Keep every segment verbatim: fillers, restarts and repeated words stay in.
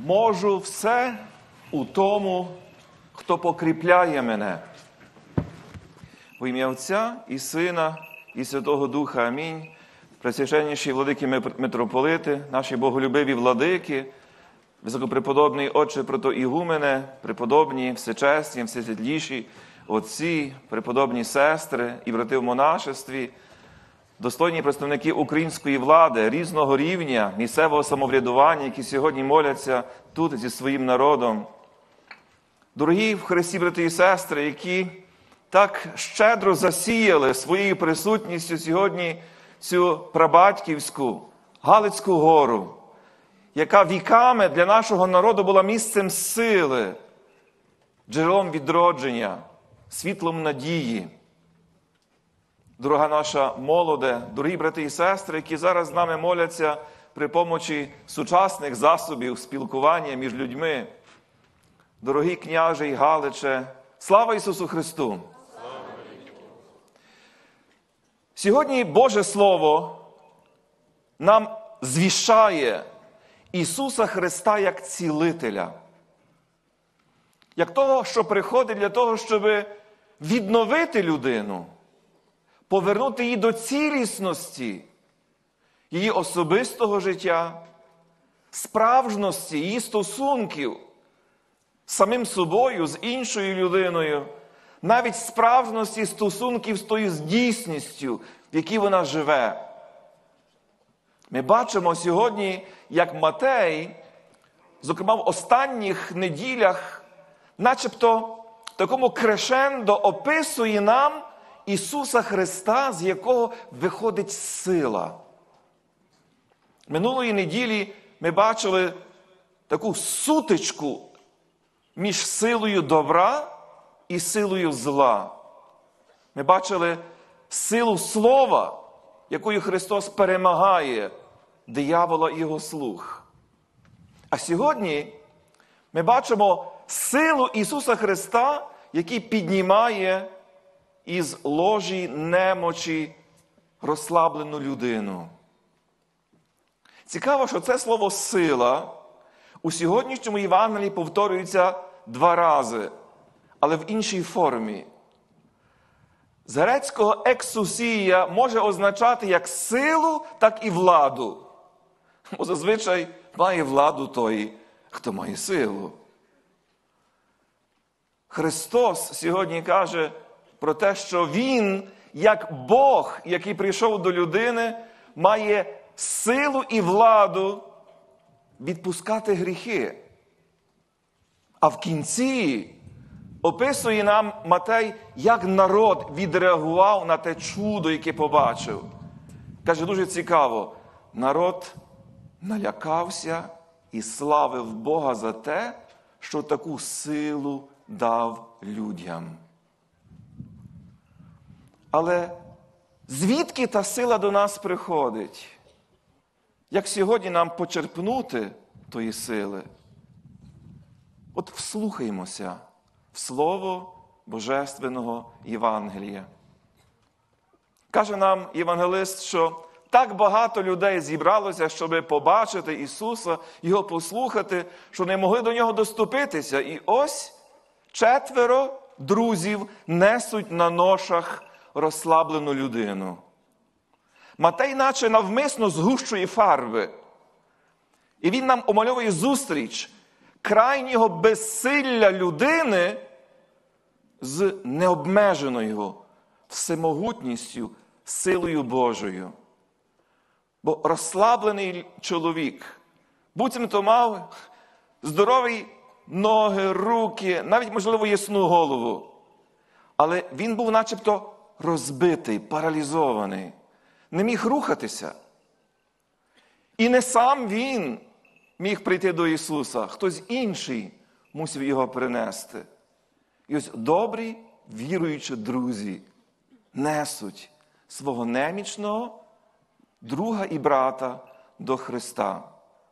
Можу все у тому, хто покріпляє мене. В ім'я Отця і Сина, і Святого Духа. Амінь. Пресвященніші владики митрополити, наші боголюбиві владики, високопреподобний Отче протоігумене, преподобні, всечесні, всесвітліші отці, преподобні сестри і брати в монашестві, достойні представники української влади, різного рівня, місцевого самоврядування, які сьогодні моляться тут зі своїм народом. Дорогі в Христі брати і сестри, які так щедро засіяли своєю присутністю сьогодні цю прабатьківську Галицьку гору, яка віками для нашого народу була місцем сили, джерелом відродження, світлом надії. Дорога наша молоде, дорогі брати і сестри, які зараз з нами моляться при помочі сучасних засобів спілкування між людьми. Дорогі княже і Галиче, слава Ісусу Христу! Сьогодні Боже Слово нам звіщає Ісуса Христа як цілителя, як того, що приходить для того, щоб відновити людину, повернути її до цілісності її особистого життя, справжності її стосунків з самим собою, з іншою людиною, навіть справжності стосунків з тою дійсністю, в якій вона живе. Ми бачимо сьогодні, як Матей, зокрема в останніх неділях, начебто в такому крешендо описує нам Ісуса Христа, з якого виходить сила. Минулої неділі ми бачили таку сутичку між силою добра і силою зла. Ми бачили силу слова, якою Христос перемагає диявола і його слуг. А сьогодні ми бачимо силу Ісуса Христа, який піднімає із ложі немочі розслаблену людину. Цікаво, що це слово «сила» у сьогоднішньому Євангелії повторюється два рази, але в іншій формі. З грецького «ексусія» може означати як силу, так і владу. Бо зазвичай має владу той, хто має силу. Христос сьогодні каже про те, що Він, як Бог, який прийшов до людини, має силу і владу відпускати гріхи. А в кінці описує нам Матей, як народ відреагував на те чудо, яке побачив. Каже, дуже цікаво, народ налякався і славив Бога за те, що таку силу дав людям. Але звідки та сила до нас приходить? Як сьогодні нам почерпнути тої сили? От вслухаємося в Слово Божественного Євангелія. Каже нам євангелист, що так багато людей зібралося, щоб побачити Ісуса, Його послухати, що не могли до Нього доступитися. І ось четверо друзів несуть на ношах розслаблену людину. Матей наче навмисно згущує фарби. І він нам омальовує зустріч крайнього безсилля людини з необмеженою всемогутністю, силою Божою. Бо розслаблений чоловік, буцімто мав здорові ноги, руки, навіть, можливо, ясну голову. Але він був начебто розбитий, паралізований, не міг рухатися. І не сам він міг прийти до Ісуса, хтось інший мусив його принести. І ось добрі, віруючі друзі несуть свого немічного друга і брата до Христа.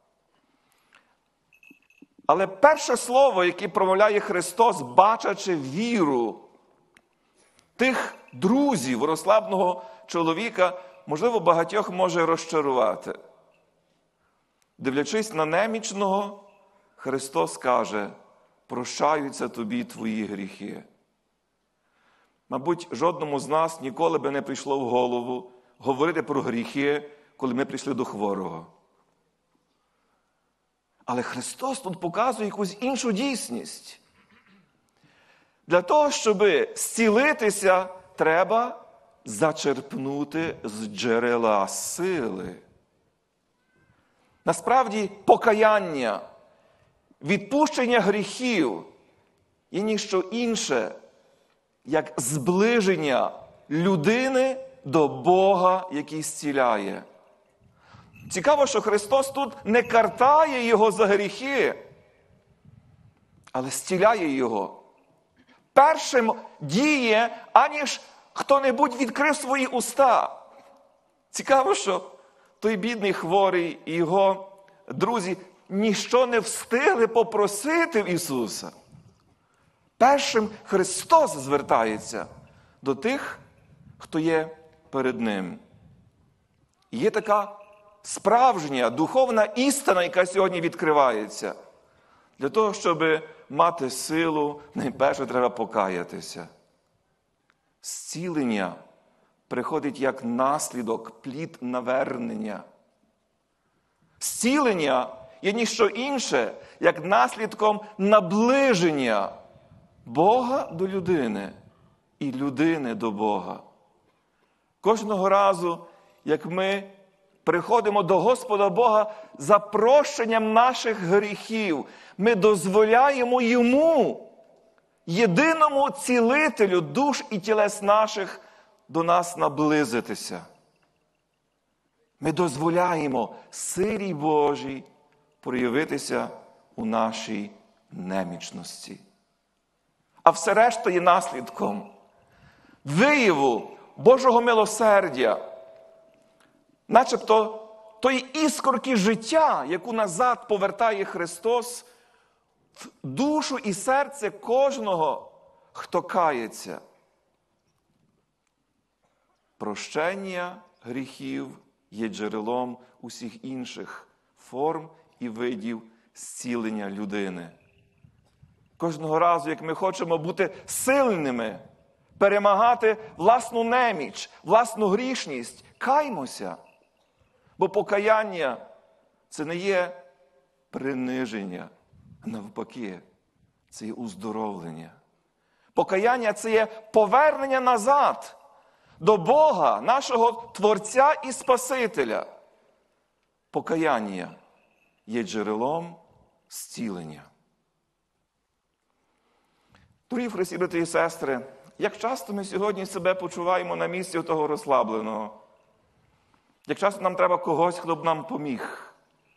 Але перше слово, яке промовляє Христос, бачачи віру тих друзів розслабленого чоловіка, можливо, багатьох може розчарувати. Дивлячись на немічного, Христос каже: прощаються тобі твої гріхи. Мабуть, жодному з нас ніколи би не прийшло в голову говорити про гріхи, коли ми прийшли до хворого. Але Христос тут показує якусь іншу дійсність. Для того, щоб зцілитися, треба зачерпнути з джерела сили. Насправді, покаяння, відпущення гріхів є ніщо інше, як зближення людини до Бога, який зціляє. Цікаво, що Христос тут не картає його за гріхи, але зціляє його. Першим діє, аніж хто-небудь відкрив свої уста. Цікаво, що той бідний хворий і його друзі ніщо не встигли попросити в Ісуса. Першим Христос звертається до тих, хто є перед Ним. Є така справжня духовна істина, яка сьогодні відкривається. Для того, щоб мати силу, найперше треба покаятися. Зцілення приходить як наслідок, плід навернення. Зцілення є ніщо інше, як наслідком наближення Бога до людини і людини до Бога. Кожного разу, як ми приходимо до Господа Бога за прощенням наших гріхів, ми дозволяємо Йому, єдиному цілителю душ і тілес наших, до нас наблизитися. Ми дозволяємо силі Божій проявитися у нашій немічності. А все решта є наслідком вияву Божого милосердя, начебто тої іскорки життя, яку назад повертає Христос в душу і серце кожного, хто кається. Прощення гріхів є джерелом усіх інших форм і видів зцілення людини. Кожного разу, як ми хочемо бути сильними, перемагати власну неміч, власну грішність, каймося. Бо покаяння – це не є приниження, а навпаки, це є уздоровлення. Покаяння – це є повернення назад до Бога, нашого Творця і Спасителя. Покаяння є джерелом зцілення. Дорогі в Христі, брати і сестри, як часто ми сьогодні себе почуваємо на місці того розслабленого? Як часто нам треба когось, хто б нам поміг?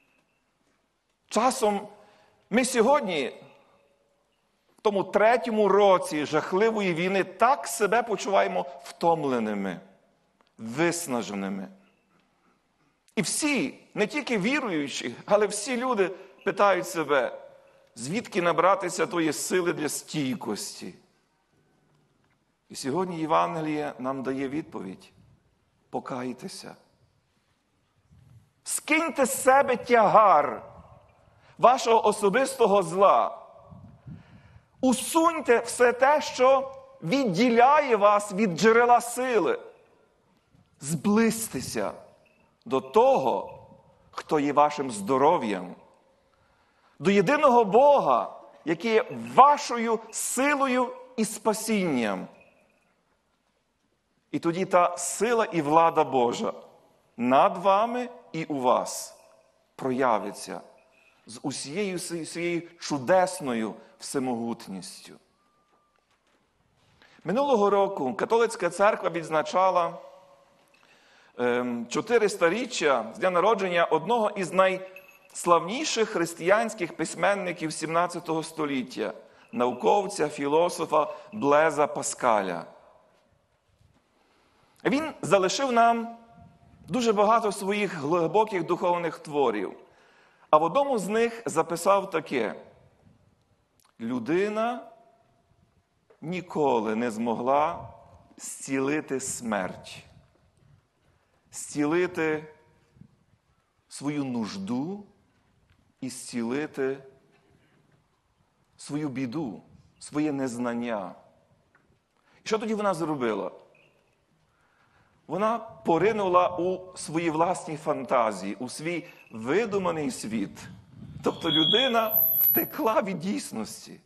Часом ми сьогодні, в тому третьому році жахливої війни, так себе почуваємо втомленими, виснаженими. І всі, не тільки віруючі, але всі люди питають себе, звідки набратися тої сили для стійкості. І сьогодні Євангеліє нам дає відповідь. Покайтеся. Скиньте з себе тягар вашого особистого зла. Усуньте все те, що відділяє вас від джерела сили. Зблизьтеся до того, хто є вашим здоров'ям. До єдиного Бога, який є вашою силою і спасінням. І тоді та сила і влада Божа над вами і у вас проявиться з усією своєю чудесною всемогутністю. Минулого року католицька церква відзначала чотиристоріччя з дня народження одного із найславніших християнських письменників сімнадцятого століття, науковця, філософа Блеза Паскаля. Він залишив нам дуже багато своїх глибоких духовних творів. А в одному з них записав таке: людина ніколи не змогла зцілити смерть, зцілити свою нужду і зцілити свою біду, своє незнання. І що тоді вона зробила? Вона поринула у свої власні фантазії, у свій видуманий світ. Тобто людина втекла від дійсності.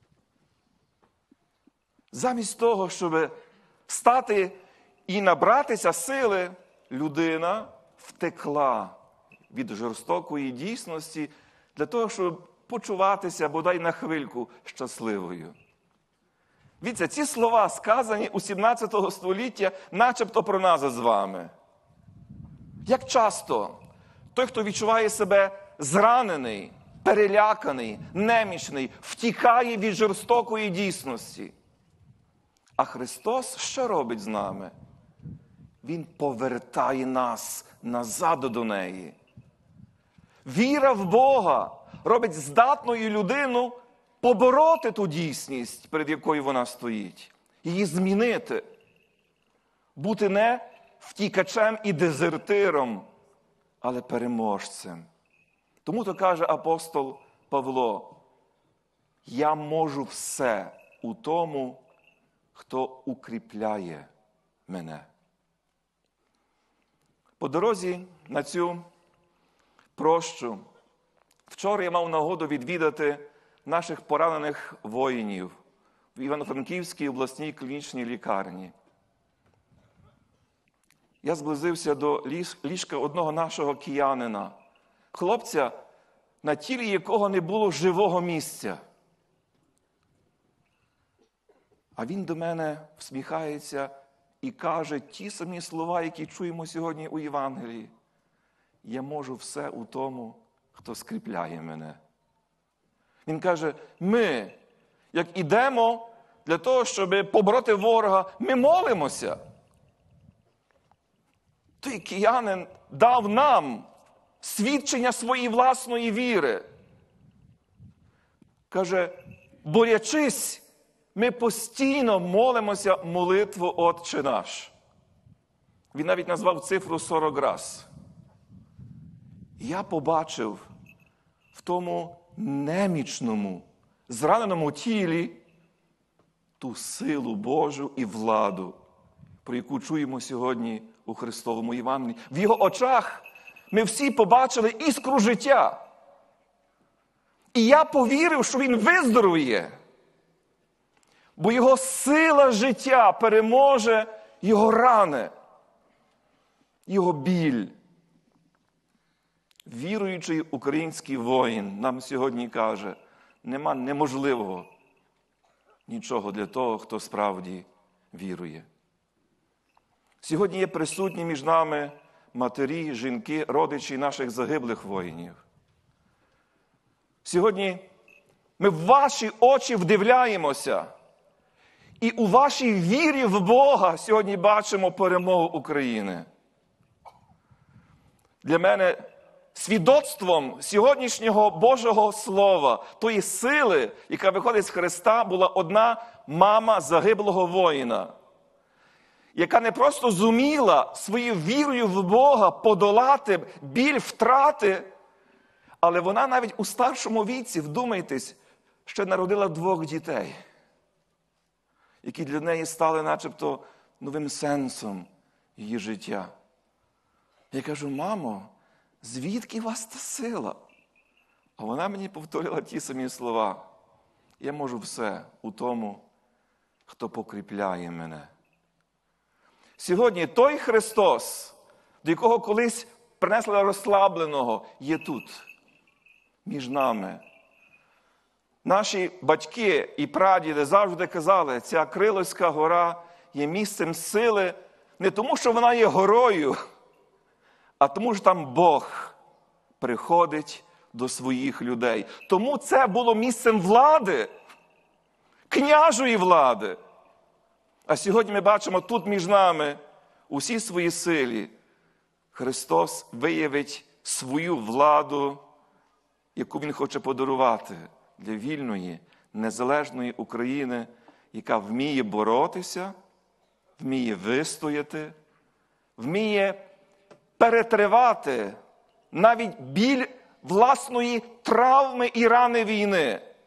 Замість того, щоб стати і набратися сили, людина втекла від жорстокої дійсності для того, щоб почуватися, бодай на хвильку, щасливою. Дивіться, ці слова сказані у сімнадцятого століття, начебто про нас з вами. Як часто той, хто відчуває себе зранений, переляканий, немічний, втікає від жорстокої дійсності. А Христос що робить з нами? Він повертає нас назад до неї. Віра в Бога робить здатною людину побороти ту дійсність, перед якою вона стоїть. Її змінити. Бути не втікачем і дезертиром, але переможцем. Тому то каже апостол Павло: «Я можу все у тому, хто укріпляє мене». По дорозі на цю прощу вчора я мав нагоду відвідати наших поранених воїнів в Івано-Франківській обласній клінічній лікарні. Я зблизився до ліжка одного нашого киянина, хлопця, на тілі якого не було живого місця. А він до мене всміхається і каже ті самі слова, які чуємо сьогодні у Євангелії. «Я можу все у тому, хто скріпляє мене». Він каже, ми, як ідемо для того, щоб побороти ворога, ми молимося. Той киянин дав нам свідчення своєї власної віри. Каже, борячись, ми постійно молимося молитву «Отче наш». Він навіть назвав цифру сорок раз. Я побачив в тому немічному, зраненому тілі ту силу Божу і владу, про яку чуємо сьогодні у Христовому Євангелії. В його очах ми всі побачили іскру життя. І я повірив, що він виздоровіє, бо його сила життя переможе його рани, його біль. Віруючий український воїн нам сьогодні каже, нема неможливого нічого для того, хто справді вірує. Сьогодні є присутні між нами матері, жінки, родичі наших загиблих воїнів. Сьогодні ми в ваші очі вдивляємося, і у вашій вірі в Бога сьогодні бачимо перемогу України. Для мене свідоцтвом сьогоднішнього Божого Слова, тої сили, яка виходить з Христа, була одна мама загиблого воїна, яка не просто зуміла своєю вірою в Бога подолати біль втрати, але вона навіть у старшому віці, вдумайтесь, ще народила двох дітей, які для неї стали начебто новим сенсом її життя. Я кажу, мамо, звідки у вас та сила? А вона мені повторила ті самі слова. Я можу все у тому, хто покріпляє мене. Сьогодні той Христос, до якого колись принесли розслабленого, є тут, між нами. Наші батьки і прадіди завжди казали, ця Крилівська гора є місцем сили не тому, що вона є горою, а тому, що там Бог приходить до своїх людей. Тому це було місцем влади, княжої влади. А сьогодні ми бачимо тут між нами у всій своїй силі Христос виявить свою владу, яку Він хоче подарувати для вільної, незалежної України, яка вміє боротися, вміє вистояти, вміє перетривати навіть біль власної травми і рани війни.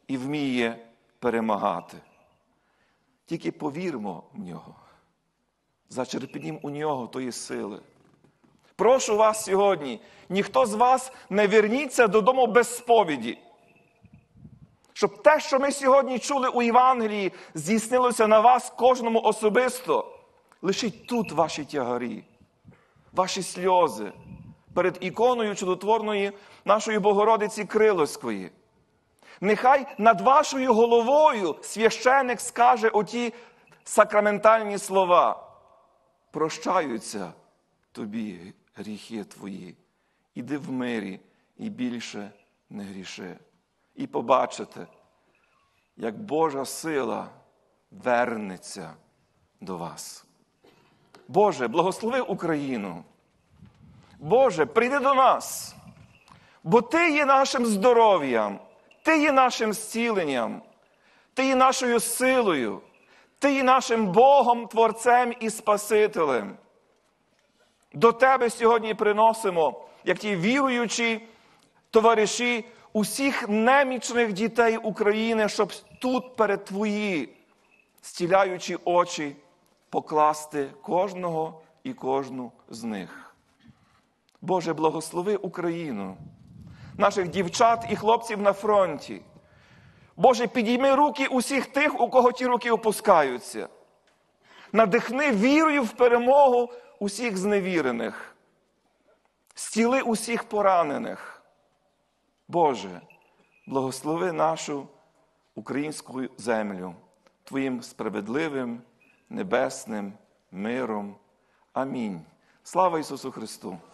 і вміє перемагати. Тільки повірмо в нього, зачерпнім у нього тої сили. Прошу вас сьогодні, ніхто з вас не верніться додому без сповіді. Щоб те, що ми сьогодні чули у Євангелії, здійснилося на вас кожному особисто. Лишіть тут ваші тягарі, ваші сльози перед іконою чудотворної нашої Богородиці Криловської. Нехай над вашою головою священик скаже оті сакраментальні слова. Прощаються тобі гріхи твої. Іди в мирі і більше не гріши. І побачите, як Божа сила вернеться до вас. Боже, благослови Україну. Боже, прийди до нас, бо Ти є нашим здоров'ям, Ти є нашим зціленням, Ти є нашою силою, Ти є нашим Богом, Творцем і Спасителем. До Тебе сьогодні приносимо, як ті віруючі товариші, усіх немічних дітей України, щоб тут перед Твої зціляючі очі покласти кожного і кожну з них. Боже, благослови Україну, наших дівчат і хлопців на фронті. Боже, підійми руки усіх тих, у кого ті руки опускаються. Надихни вірою в перемогу усіх зневірених. Зціли усіх поранених. Боже, благослови нашу українську землю Твоїм справедливим, небесним миром. Амінь. Слава Ісусу Христу!